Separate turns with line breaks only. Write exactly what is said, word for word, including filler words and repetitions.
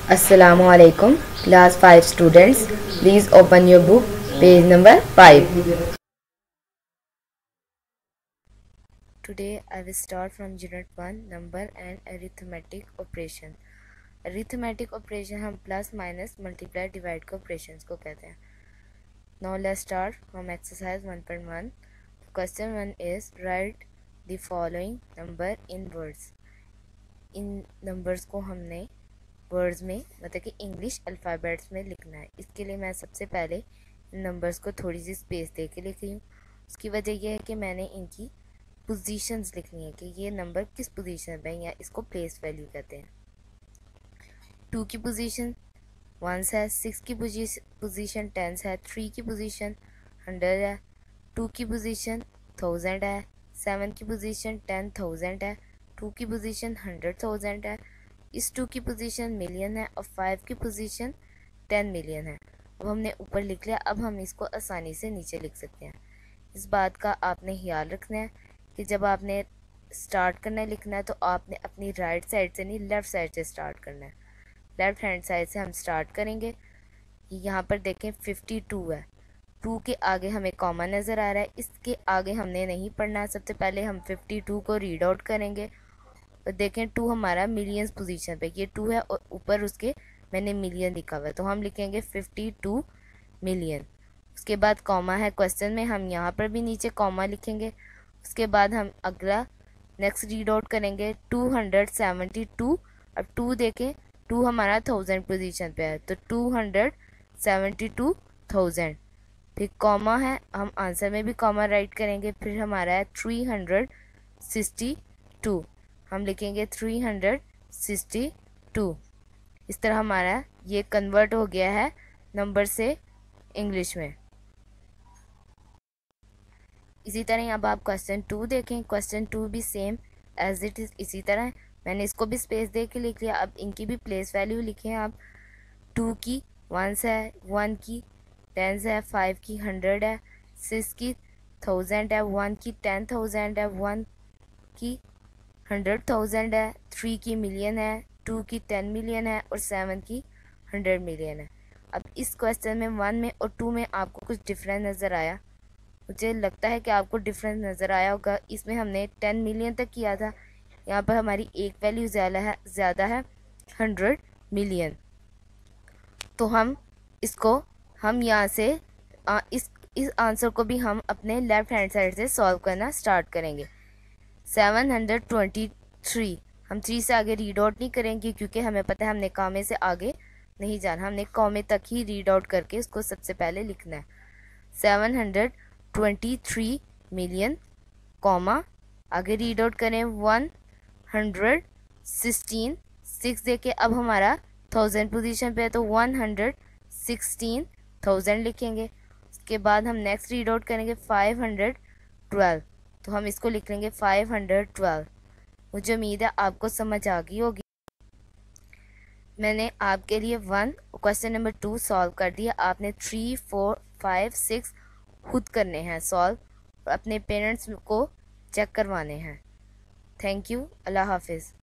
Assalamu alaikum, class five students. Please open your book, page number five. Today I will start from unit one, number and arithmetic operation. Arithmetic operation हम plus minus multiply divide के operations को कहते हैं. Now let's start from exercise one point one. Question one is write the following number in words. In numbers को हमने words में मतलब कि इंग्लिश अल्फ़ाबेट्स में लिखना है. इसके लिए मैं सबसे पहले इन नंबर्स को थोड़ी सी स्पेस दे के लिख रही हूँ. उसकी वजह यह है कि मैंने इनकी पोजीशंस लिखनी है कि ये नंबर किस पोजीशन पे है, या इसको प्लेस वैल्यू कहते हैं. टू की पोजीशन वंस है, सिक्स की पोजीशन टेंस है, थ्री की पोजीशन हंड्रेड है, टू की पोजीशन थाउजेंड है, सेवन की पोजीशन टेन थाउजेंड है, टू की पोजीशन हंड्रेड थाउजेंड है, इस टू की पोजीशन मिलियन है और फाइव की पोजीशन टेन मिलियन है. अब हमने ऊपर लिख लिया. अब हम इसको आसानी से नीचे लिख सकते हैं. इस बात का आपने ख्याल रखना है कि जब आपने स्टार्ट करना है लिखना है तो आपने अपनी राइट साइड से नहीं लेफ़्ट साइड से स्टार्ट करना है. लेफ़्ट हैंड साइड से हम स्टार्ट करेंगे. यहाँ पर देखें फिफ्टी टू है. टू के आगे हमें कॉमा नज़र आ रहा है. इसके आगे हमने नहीं पढ़ना. सबसे पहले हम फिफ्टी टू को रीड आउट करेंगे. तो देखें टू हमारा मिलियंस पोजीशन पे, ये टू है और ऊपर उसके मैंने मिलियन लिखा हुआ है, तो हम लिखेंगे फिफ्टी टू मिलियन. उसके बाद कॉमा है क्वेश्चन में, हम यहाँ पर भी नीचे कॉमा लिखेंगे. उसके बाद हम अगला नेक्स्ट रीड आउट करेंगे टू हंड्रेड सेवेंटी टू. अब टू देखें टू हमारा थाउजेंड पोजीशन पे है, तो two hundred seventy two thousand. फिर कॉमा है, हम आंसर में भी कॉमा राइट करेंगे. फिर हमारा है थ्री हंड्रेड सिक्सटी टू, हम लिखेंगे थ्री हंड्रेड सिक्सटी टू. इस तरह हमारा ये कन्वर्ट हो गया है नंबर से इंग्लिश में. इसी तरह अब आप क्वेश्चन टू देखें. क्वेश्चन टू भी सेम एज इट इज़ इसी तरह है. मैंने इसको भी स्पेस दे के लिख लिया. अब इनकी भी प्लेस वैल्यू लिखें आप. टू की वंस है, वन की टेंस है, फाइव की हंड्रेड है, सिक्स की थाउजेंड है, वन की टेन थाउजेंड है, वन की हंड्रेड थाउजेंड है, थ्री की मिलियन है, टू की टेन मिलियन है और सेवन की हंड्रेड मिलियन है. अब इस क्वेश्चन में वन में और टू में आपको कुछ डिफरेंस नज़र आया. मुझे लगता है कि आपको डिफरेंस नज़र आया होगा. इसमें हमने टेन मिलियन तक किया था, यहाँ पर हमारी एक वैल्यू ज़्यादा है ज़्यादा है हंड्रेड मिलियन. तो हम इसको हम यहाँ से आ, इस इस आंसर को भी हम अपने लेफ़्ट हैंड साइड से सॉल्व करना स्टार्ट करेंगे. सेवन हंड्रेड ट्वेंटी थ्री, हम थ्री से आगे रीड आउट नहीं करेंगे क्योंकि हमें पता है हमने कॉमे से आगे नहीं जाना. हमने कॉमे तक ही रीड आउट करके उसको सबसे पहले लिखना है. Seven hundred twenty three million comma आगे रीड आउट करें वन हंड्रेड सिक्सटीन. सिक्स देके अब हमारा थाउजेंड पोजीशन पे है तो वन हंड्रेड सिक्सटीन थाउजेंड लिखेंगे. उसके बाद हम नेक्स्ट रीड आउट करेंगे फाइव हंड्रेड ट्वेल्व, तो हम इसको लिख लेंगे फाइव हंड्रेड ट्वेल्व. मुझे उम्मीद है आपको समझ आ गई होगी. मैंने आपके लिए one question number two solve कर दिया. आपने थ्री फोर फाइव सिक्स खुद करने हैं सॉल्व और अपने पेरेंट्स को चेक करवाने हैं. Thank you. अल्लाह हाफिज़.